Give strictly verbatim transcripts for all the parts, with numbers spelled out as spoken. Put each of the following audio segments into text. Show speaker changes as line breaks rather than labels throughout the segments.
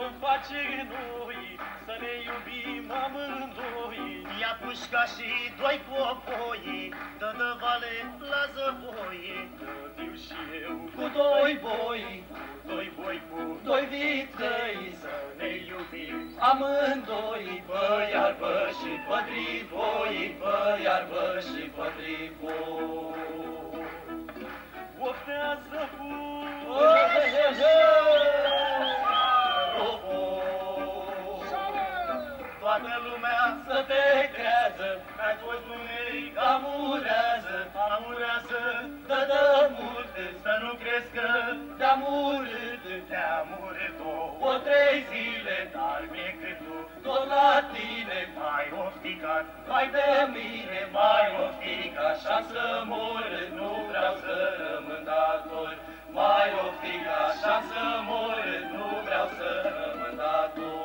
vom face noi să ne iubim amândoi.
Ia pușca și doi copoi, dă-dă vale la zăvoi.
Să fiu și eu
Cu doi boi,
doi boi cu
doi viței,
să ne iubim
amândoi, bă iarbă și pătrivoi, bă iarbă și pătrivoi.
Oftează fum,
toată lumea să te crează, ai fost numeric amurează, amurează, dă-dă mult, să nu crezi că te-am urât, te-am urât două, trei zile, dar mie cât tu, tot la tine, mai ofticat, mai de mine, mai ofticat, așa să mor, nu vreau să rămân dator, mai ofticat, așa să mor, nu vreau să rămân dator.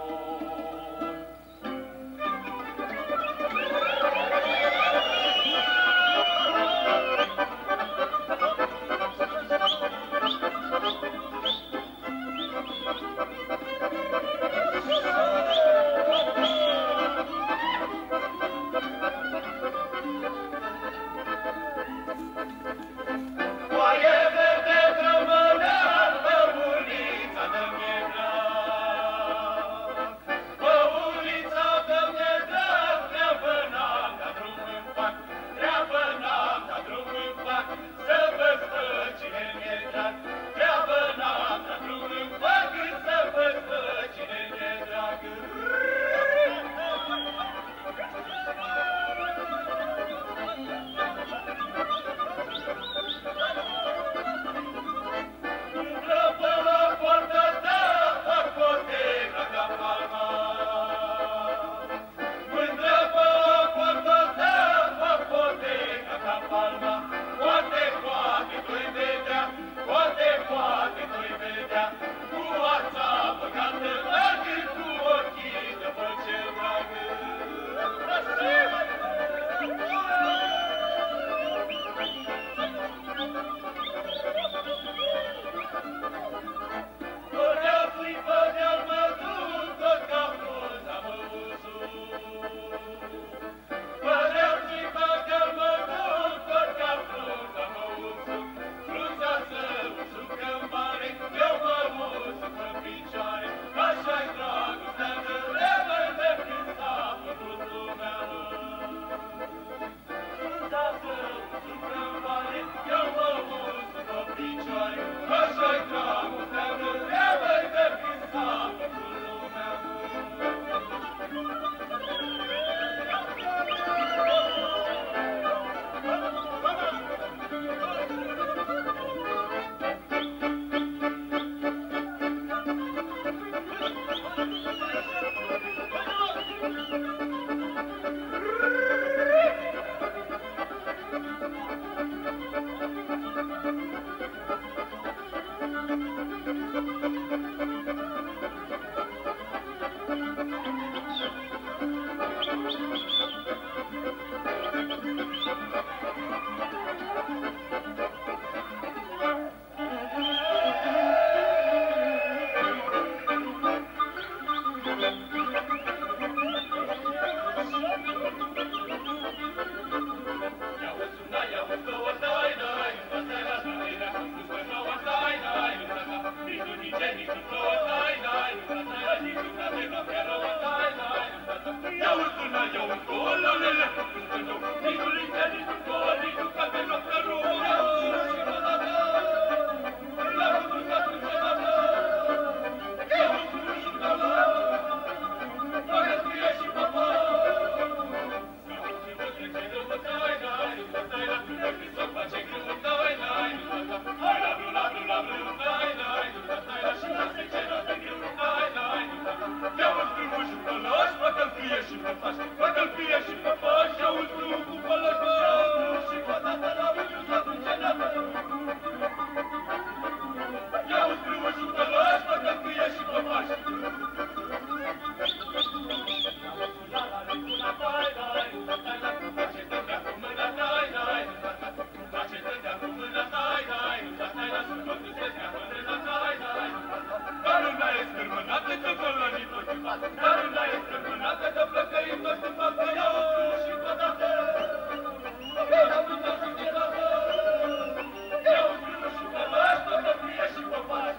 Foaie verde drămânean, băunița dă-mi-e drag. Băunița dă-mi-e drag, treabă n-am, dar drum îmi fac, treabă n-am, dar drum îmi fac, să văd pe cine mi-e drag. Treabă n-am, dar drum îmi fac, să văd pe cine mi-e drag. Intră pe la poarta ta, apoteca ca palma. Intră pe la poarta ta, apoteca ca palma. Poate, poate tu-i vedea, poate, poate tu-i vedea, cu ața băgată dragă, cu ochii de băce dragă. Pădeal-ți-i pădeal mă duc, tot ca fruza mă usuc. Pădeal-ți-i pădeal mă duc, tot ca fruza mă usuc. Fruza să usucă-n mare, eu mă usuc în picioare. Așa-i dragostea de repede când s-a făcut lumea lor. Fruza să usucă-n mare, eu mă usuc în picioare. Așa-i dragostea de repede când s-a făcut lumea dar una e strămânată de plăcăi toți în față iau și pădată. Iau una sugerată, iau și călaș, toată fie și popaș.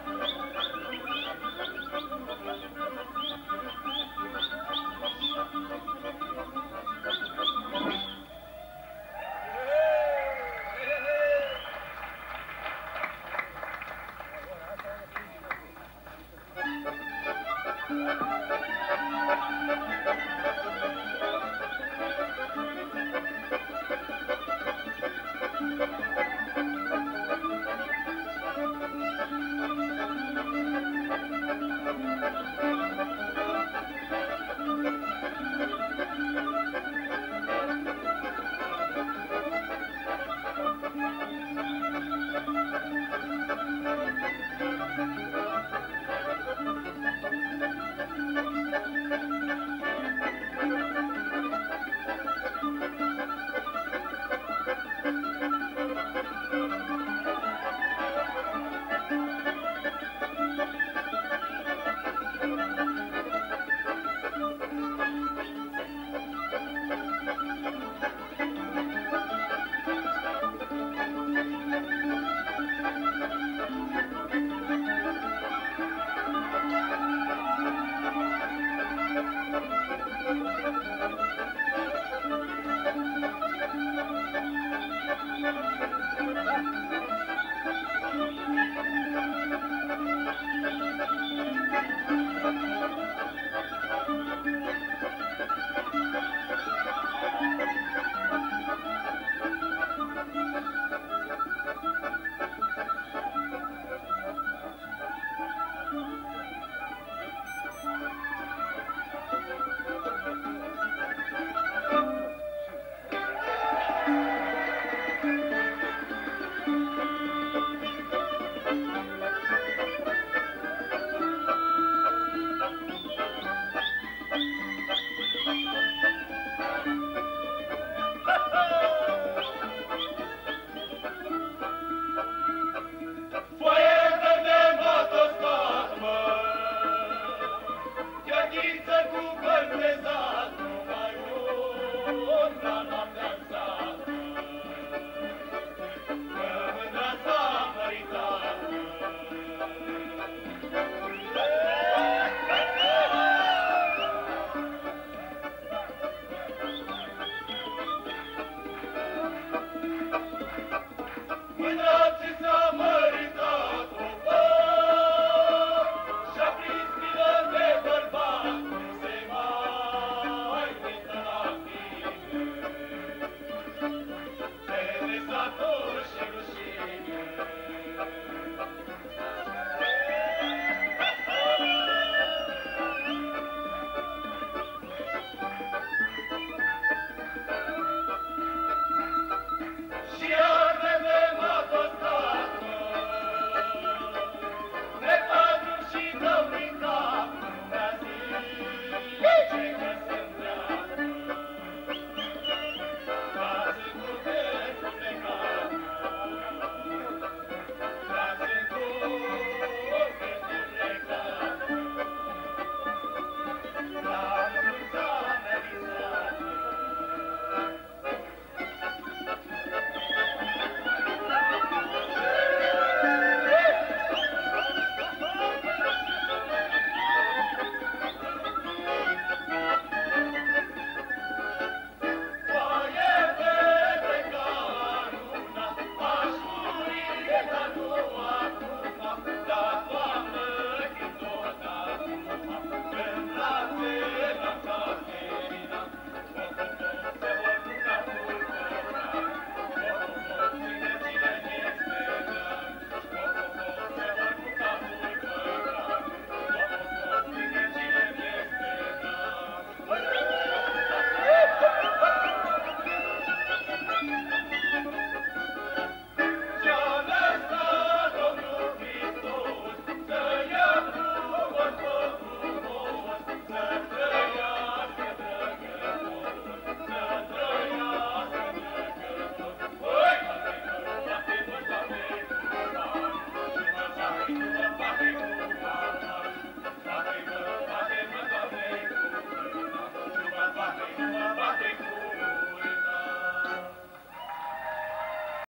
Cu bărtezat